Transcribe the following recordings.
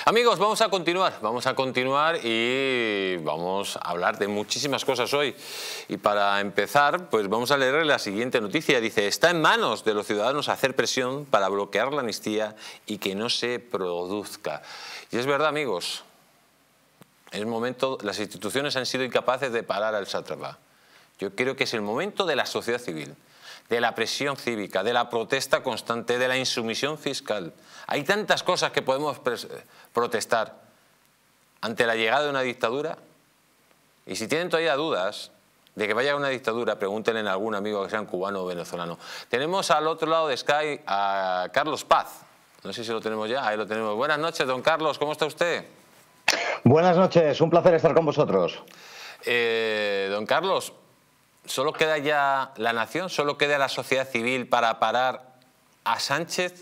Amigos, vamos a continuar y vamos a hablar de muchísimas cosas hoy. Y para empezar, pues vamos a leer la siguiente noticia. Dice, está en manos de los ciudadanos hacer presión para bloquear la amnistía y que no se produzca. Y es verdad, amigos, es momento, las instituciones han sido incapaces de parar al sátrapa. Yo creo que es el momento de la sociedad civil, de la presión cívica, de la protesta constante, de la insumisión fiscal. Hay tantas cosas que podemos protestar ante la llegada de una dictadura. Y si tienen todavía dudas de que vaya a una dictadura, pregúntenle a algún amigo que sea cubano o venezolano. Tenemos al otro lado de Sky a Carlos Paz. No sé si lo tenemos ya, ahí lo tenemos. Buenas noches, don Carlos, ¿cómo está usted? Buenas noches, un placer estar con vosotros. Don Carlos, ¿solo queda ya la nación, solo queda la sociedad civil para parar a Sánchez?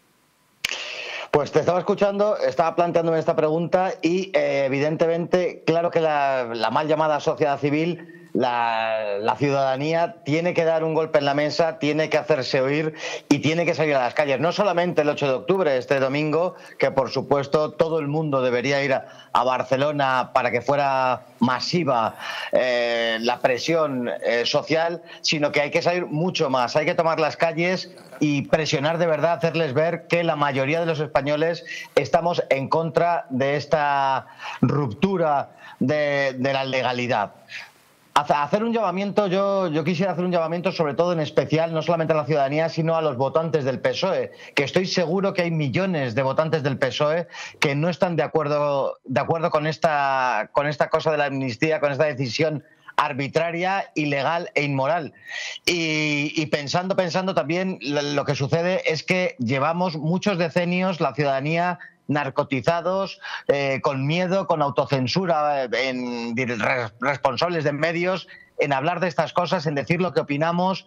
Pues te estaba escuchando, estaba planteándome esta pregunta y evidentemente, claro que la mal llamada sociedad civil, la ciudadanía tiene que dar un golpe en la mesa, tiene que hacerse oír y tiene que salir a las calles. No solamente el 8 de octubre, este domingo, que por supuesto todo el mundo debería ir a Barcelona para que fuera masiva la presión social, sino que hay que salir mucho más, hay que tomar las calles y presionar de verdad, hacerles ver que la mayoría de los españoles estamos en contra de esta ruptura de la legalidad. Hacer un llamamiento, yo quisiera hacer un llamamiento sobre todo en especial, no solamente a la ciudadanía, sino a los votantes del PSOE, que estoy seguro que hay millones de votantes del PSOE que no están de acuerdo con esta cosa de la amnistía, con esta decisión arbitraria, ilegal e inmoral. Y pensando también, lo que sucede es que llevamos muchos decenios la ciudadanía narcotizados, con miedo, con autocensura en responsables de medios, en hablar de estas cosas, en decir lo que opinamos,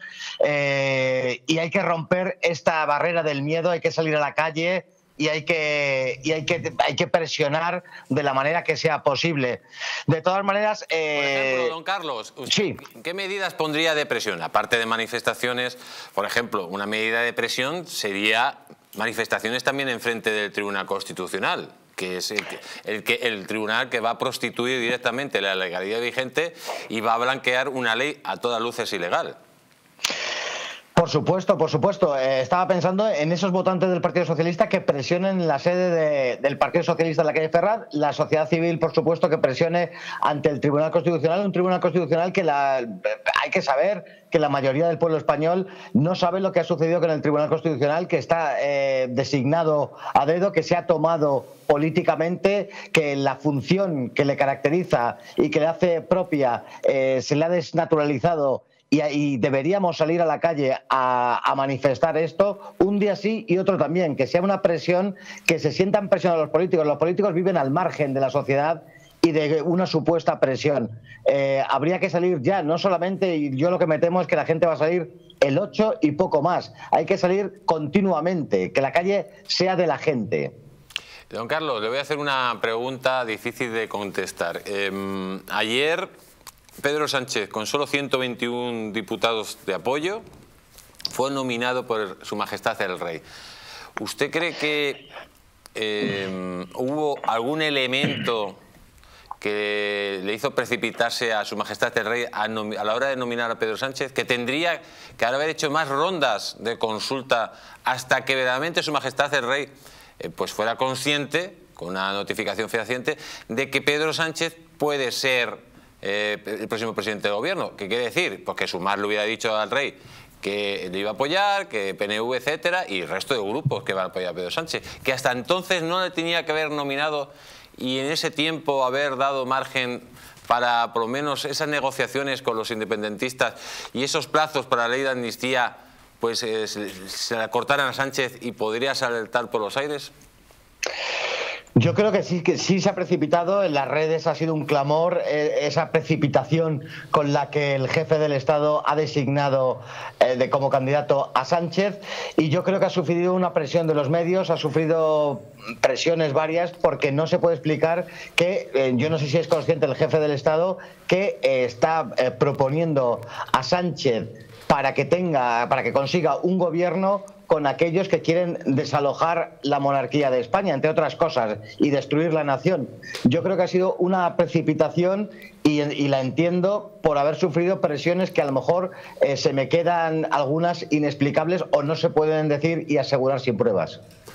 y hay que romper esta barrera del miedo, hay que salir a la calle y hay que presionar de la manera que sea posible. De todas maneras... Por ejemplo, don Carlos, sí. ¿Qué medidas pondría de presión? Aparte de manifestaciones, por ejemplo, una medida de presión sería manifestaciones también en frente del Tribunal Constitucional, que es el tribunal que va a prostituir directamente la legalidad vigente y va a blanquear una ley a todas luces ilegal. Por supuesto, por supuesto. Estaba pensando en esos votantes del Partido Socialista que presionen en la sede del Partido Socialista en la calle Ferraz, la sociedad civil, por supuesto, que presione ante el Tribunal Constitucional, un Tribunal Constitucional que hay que saber que la mayoría del pueblo español no sabe lo que ha sucedido con el Tribunal Constitucional, que está designado a dedo, que se ha tomado políticamente, que la función que le caracteriza y que le hace propia se le ha desnaturalizado. Y deberíamos salir a la calle a manifestar esto un día sí y otro también, que sea una presión, que se sientan presionados los políticos. Los políticos viven al margen de la sociedad y de una supuesta presión. Habría que salir ya, no solamente, y yo lo que me temo es que la gente va a salir el 8 y poco más. Hay que salir continuamente, que la calle sea de la gente. Don Carlos, le voy a hacer una pregunta difícil de contestar. Ayer Pedro Sánchez, con solo 121 diputados de apoyo, fue nominado por Su Majestad el Rey. ¿Usted cree que hubo algún elemento que le hizo precipitarse a Su Majestad el Rey a la hora de nominar a Pedro Sánchez, que tendría que haber hecho más rondas de consulta hasta que verdaderamente Su Majestad el Rey pues fuera consciente, con una notificación fehaciente, de que Pedro Sánchez puede ser el próximo presidente del gobierno? ¿Qué quiere decir? Pues que Sumar le hubiera dicho al rey que le iba a apoyar, que PNV, etcétera, y el resto de grupos que van a apoyar a Pedro Sánchez, que hasta entonces no le tenía que haber nominado y en ese tiempo haber dado margen para por lo menos esas negociaciones con los independentistas y esos plazos para la ley de amnistía, pues se la cortaran a Sánchez y podría saltar por los aires. Yo creo que sí se ha precipitado, en las redes ha sido un clamor, esa precipitación con la que el jefe del Estado ha designado como candidato a Sánchez, y yo creo que ha sufrido una presión de los medios, ha sufrido presiones varias, porque no se puede explicar que, yo no sé si es consciente el jefe del Estado, que está proponiendo a Sánchez para que consiga un gobierno con aquellos que quieren desalojar la monarquía de España, entre otras cosas, y destruir la nación. Yo creo que ha sido una precipitación y la entiendo por haber sufrido presiones que a lo mejor se me quedan algunas inexplicables o no se pueden decir y asegurar sin pruebas.